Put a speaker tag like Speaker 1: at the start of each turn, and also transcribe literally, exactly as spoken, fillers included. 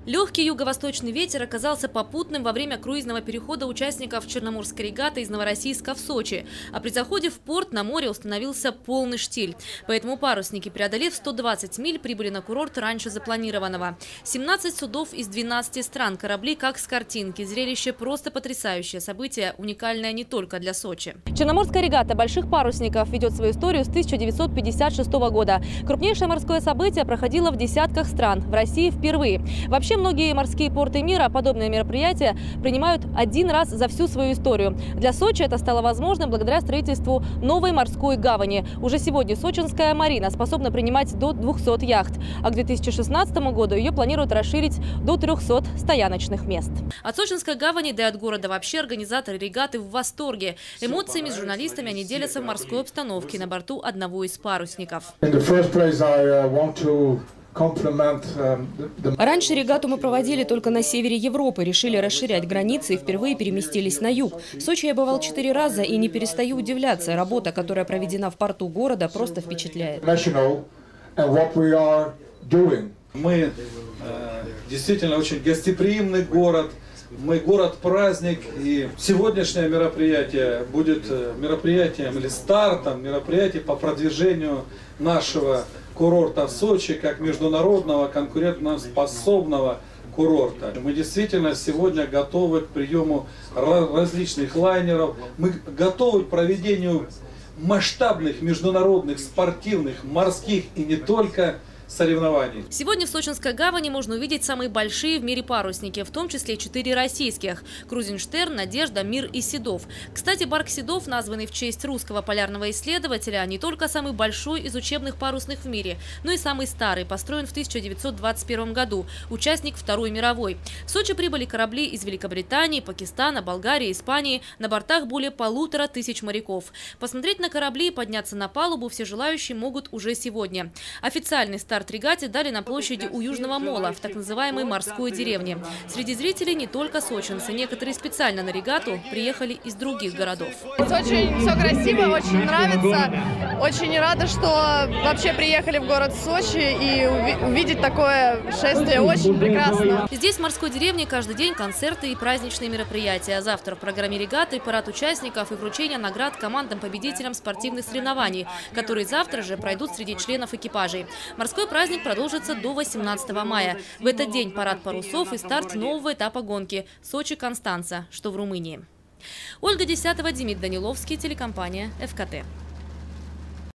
Speaker 1: Легкий юго-восточный ветер оказался попутным во время круизного перехода участников Черноморской регаты из Новороссийска в Сочи. А при заходе в порт на море установился полный штиль. Поэтому парусники, преодолев сто двадцать миль, прибыли на курорт раньше запланированного. семнадцать судов из двенадцати стран, корабли как с картинки. Зрелище просто потрясающее. Событие уникальное не только для Сочи. Черноморская регата больших парусников ведет свою историю с тысяча девятьсот пятьдесят шестого года. Крупнейшее морское событие проходило в десятках стран. В России впервые. Вообще многие морские порты мира подобные мероприятия принимают один раз за всю свою историю. Для Сочи это стало возможным благодаря строительству новой морской гавани. Уже сегодня сочинская марина способна принимать до двухсот яхт, а к две тысячи шестнадцатому году ее планируют расширить до трёхсот стояночных мест. От сочинской гавани, да и от города вообще организаторы регаты в восторге. Эмоциями с журналистами они делятся в морской обстановке на борту одного из парусников.
Speaker 2: Раньше регату мы проводили только на севере Европы, решили расширять границы и впервые переместились на юг. В Сочи я бывал четыре раза и не перестаю удивляться. Работа, которая проведена в порту города, просто впечатляет.
Speaker 3: Мы э, действительно очень гостеприимный город. Мы город-праздник, и сегодняшнее мероприятие будет мероприятием или стартом мероприятий по продвижению нашего курорта в Сочи как международного конкурентоспособного курорта. Мы действительно сегодня готовы к приему различных лайнеров, мы готовы к проведению масштабных международных спортивных, морских и не только соревнований.
Speaker 1: Сегодня в Сочинской гавани можно увидеть самые большие в мире парусники, в том числе четыре российских – Крузенштерн, Надежда, Мир и Седов. Кстати, барк Седов, названный в честь русского полярного исследователя, не только самый большой из учебных парусных в мире, но и самый старый, построен в тысяча девятьсот двадцать первом году, участник Второй мировой. В Сочи прибыли корабли из Великобритании, Пакистана, Болгарии, Испании. На бортах более полутора тысяч моряков. Посмотреть на корабли и подняться на палубу все желающие могут уже сегодня. Официальный старт регате дали на площади у Южного мола, в так называемой морской деревне. Среди зрителей не только сочинцы. Некоторые специально на регату приехали из других городов.
Speaker 4: Очень все красиво, очень нравится. Очень рада, что вообще приехали в город Сочи и увидеть такое шествие. Очень прекрасно.
Speaker 1: Здесь, в морской деревне, каждый день концерты и праздничные мероприятия. Завтра в программе регаты парад участников и вручение наград командам-победителям спортивных соревнований, которые завтра же пройдут среди членов экипажей. Морской праздник продолжится до восемнадцатого мая. В этот день парад парусов и старт нового этапа гонки Сочи-Констанца, что в Румынии. Ольга Десятова, Демид Даниловский, телекомпания эф ка тэ.